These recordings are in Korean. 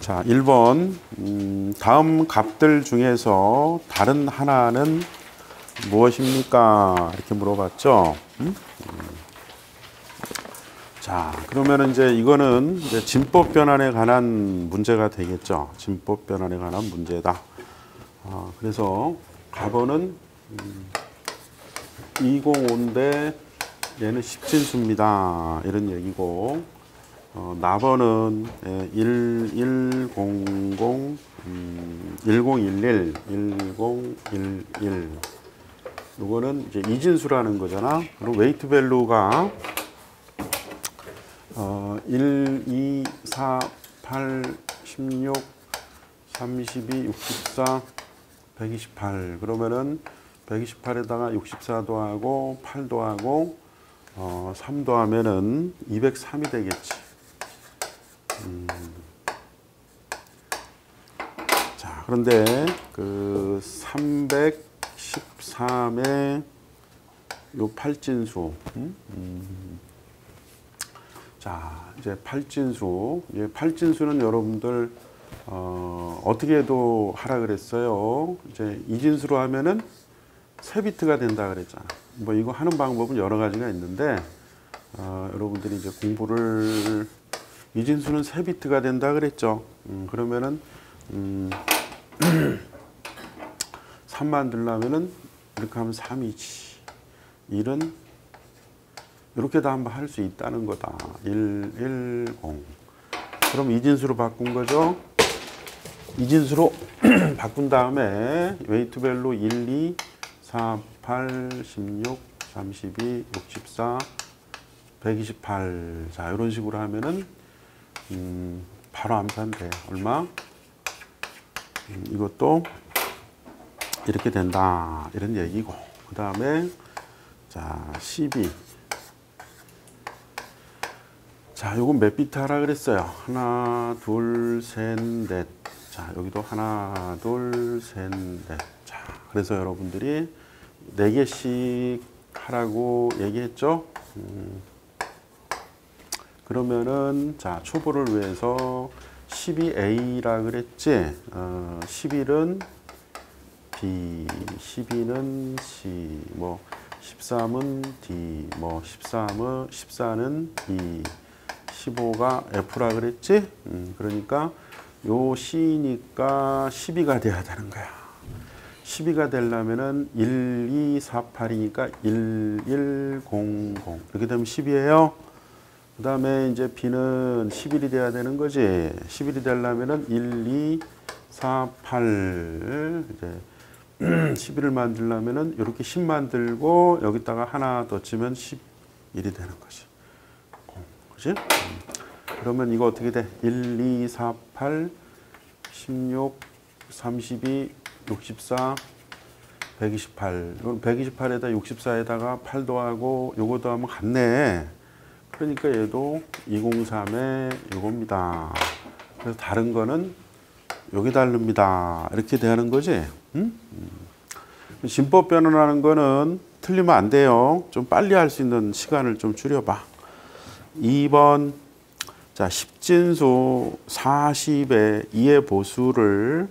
자, 1번. 다음 값들 중에서 다른 하나는 무엇입니까? 이렇게 물어봤죠. 자, 그러면 이제 이거는 이제 진법 변환에 관한 문제가 되겠죠. 진법 변환에 관한 문제다. 그래서 값은 205인데 얘는 10진수입니다. 이런 얘기고, 납번은 1011, 1011. 요거는 이제 이진수라는 거잖아. 그리고 웨이트 밸류가 1, 2, 4, 8, 16, 32, 64, 128. 그러면은 128에다가 64 더하고 8 더하고 3 더하면은 203이 되겠지. 자, 그런데 그 313의 요 8진수. 자, 이제 8진수. 이 8진수는 여러분들 어떻게 해도 하라 그랬어요. 이제 이진수로 하면은 3비트가 된다 그랬잖아. 뭐 이거 하는 방법은 여러 가지가 있는데 여러분들이 이제 공부를 이진수는 3비트가 된다 그랬죠. 그러면은 3 만들려면은 이렇게 하면 3이지. 1은 이렇게도 한번 할 수 있다는 거다. 1, 1, 0. 그럼 이진수로 바꾼 거죠. 이진수로 바꾼 다음에 웨이트 밸류 1, 2, 4, 8, 16, 32, 64, 128. 자, 이런 식으로 하면은 바로 암산 돼. 얼마? 이것도 이렇게 된다. 이런 얘기고. 그 다음에 자, 12. 자, 요건 몇 비트 하라 그랬어요? 하나, 둘, 셋, 넷. 자, 여기도 하나, 둘, 셋, 넷. 자, 그래서 여러분들이 4개씩 하라고 얘기했죠? 그러면은, 자, 초보를 위해서 12A라 그랬지? 11은 B, 12는 C, 뭐, 13은 D, 뭐, 14는 E, 15가 F라 그랬지? 그러니까 요 C니까 12가 돼야 되는 거야. 12가 되려면은 1248이니까 1100. 이렇게 되면 10이에요. 그 다음에 이제 B는 11이 돼야 되는 거지. 11이 되려면은 1248. 이제 11을 만들려면은 이렇게 10 만들고 여기다가 하나 더 치면 11이 되는 거지. 그지? 그러면 이거 어떻게 돼? 1, 2, 4, 8, 16, 32, 64, 128. 이건 128에다 64에다가 8 더하고 요거 더하면 같네. 그러니까 얘도 203에 요겁니다. 그래서 다른 거는 여기 다릅니다. 이렇게 되는 거지. 진법 변환하는 거는 틀리면 안 돼요. 좀 빨리 할 수 있는 시간을 좀 줄여봐. 2번. 자, 10진수 40의 2의 보수를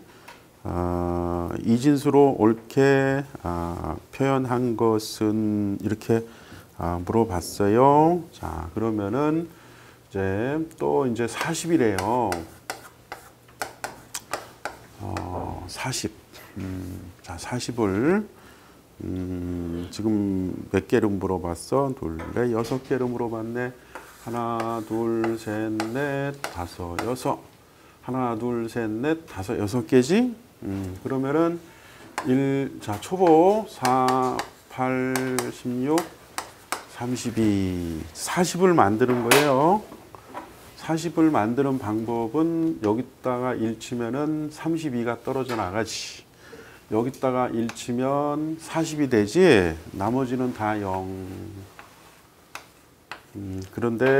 이진수로 옳게 표현한 것은 이렇게 물어봤어요. 자, 그러면은 이제 또 이제 40이래요. 40. 자, 40을 지금 몇 개를 물어봤어? 둘, 넷, 6개를 물어봤네. 하나, 둘, 셋, 넷, 다섯, 여섯. 하나, 둘, 셋, 넷, 다섯, 6개지? 그러면은 자, 초보 4, 8, 16, 32. 40을 만드는 거예요. 40을 만드는 방법은 여기다가 1 치면은 32가 떨어져 나가지. 여기다가 1 치면 40이 되지. 나머지는 다 0. 그런데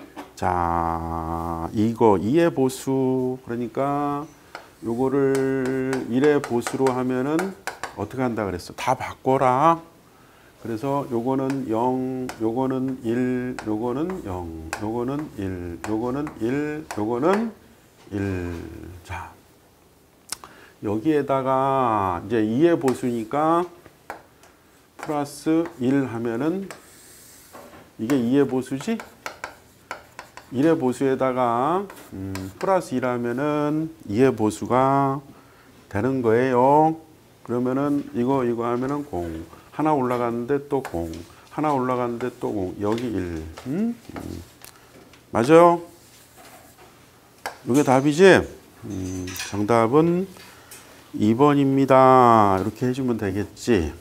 자, 이거 2의 보수, 그러니까 요거를 1의 보수로 하면은 어떻게 한다 그랬어? 다 바꿔라. 그래서 요거는 0, 요거는 1, 요거는 0, 요거는 1, 요거는 1, 요거는 1. 자, 여기에다가 이제 2의 보수니까 플러스 1 하면은 이게 2의 보수지? 1의 보수에다가 플러스 1 하면은 2의 보수가 되는 거예요. 그러면은 이거 하면은 0. 하나 올라갔는데 또 0. 하나 올라갔는데 또 0. 여기 1. 맞아요? 이게 답이지? 정답은 2번입니다. 이렇게 해주면 되겠지?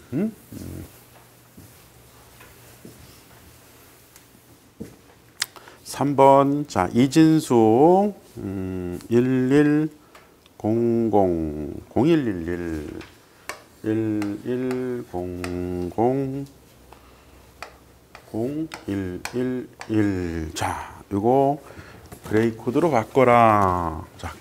3번. 자, 이진수 1100 0111 1100 0111. 자, 요거 그레이 코드로 바꿔라. 자,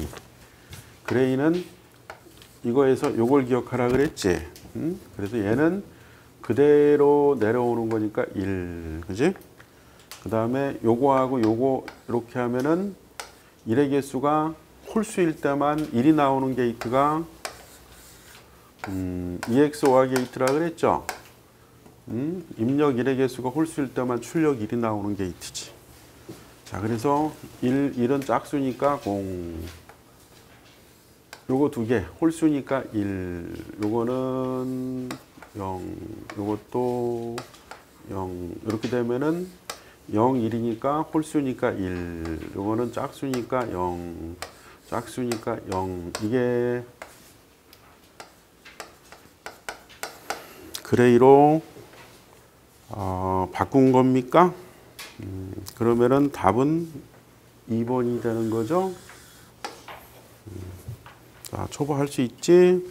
그레이는 이거에서 요걸 기억하라 그랬지. 그래서 얘는 그대로 내려오는 거니까 1. 그지? 그 다음에 요거하고 요거 이렇게 하면은 1의 개수가 홀수일 때만 1이 나오는 게이트가 EXOR 게이트라 그랬죠. 입력 1의 개수가 홀수일 때만 출력 1이 나오는 게이트지. 자, 그래서 1은 짝수니까 0. 요거 두 개, 홀수니까 1. 요거는 0. 요것도 0. 이렇게 되면은 0, 1이니까 홀수니까 1. 요거는 짝수니까 0. 짝수니까 0. 이게 그레이로 바꾼 겁니까? 그러면은 답은 2번이 되는 거죠. 자, 초보 할 수 있지?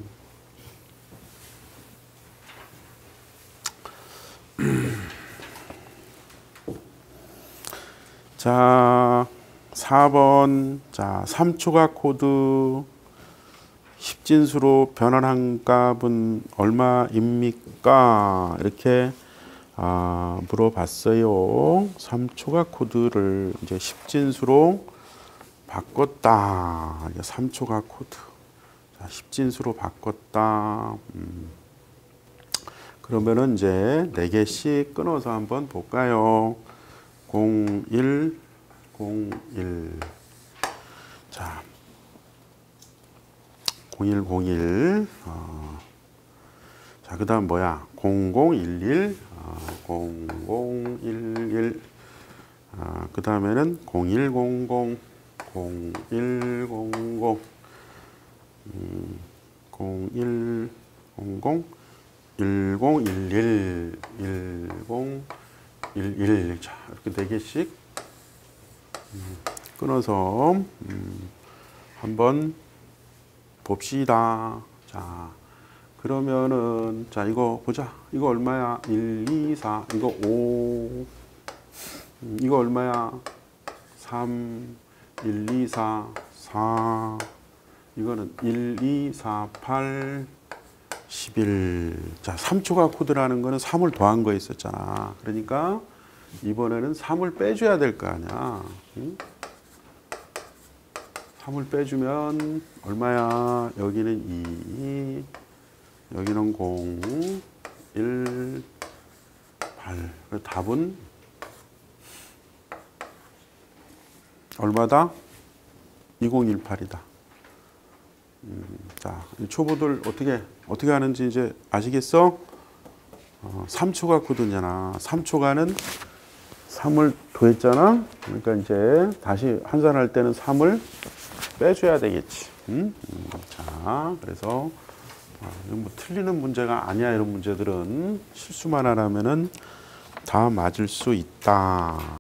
자, 4번. 자, 3초각 코드 10진수로 변환한 값은 얼마입니까? 이렇게 물어봤어요. 3초각 코드를 이제 10진수로 바꿨다. 3초각 코드. 자, 10진수로 바꿨다. 그러면은 이제 4개씩 끊어서 한번 볼까요? 01, 01. 자, 0101. 자, 그 다음 뭐야? 0011. 0011. 그 다음에는 0100. 0100. 0100. 1011. 1011. 자, 이렇게 4개씩 끊어서 한번 봅시다. 자, 그러면은 자, 이거 보자. 이거 얼마야? 1, 2, 4. 이거 5. 이거 얼마야? 3, 1, 2, 4, 4. 이거는 1, 2, 4, 8, 11. 자, 3초각 코드라는 거는 3을 더한 거 있었잖아. 그러니까 이번에는 3을 빼줘야 될 거 아니야. 응? 3을 빼주면 얼마야? 여기는 2, 여기는 0, 1, 8. 답은 얼마다? 2018이다. 자, 이 초보들 어떻게 하는지 이제 아시겠어? 3초가 코드잖아. 3초가는 3을 더했잖아. 그러니까 이제 다시 환산할 때는 3을 빼줘야 되겠지. 자, 그래서 이건 뭐 틀리는 문제가 아니야. 이런 문제들은 실수만 안 하면은 다 맞을 수 있다.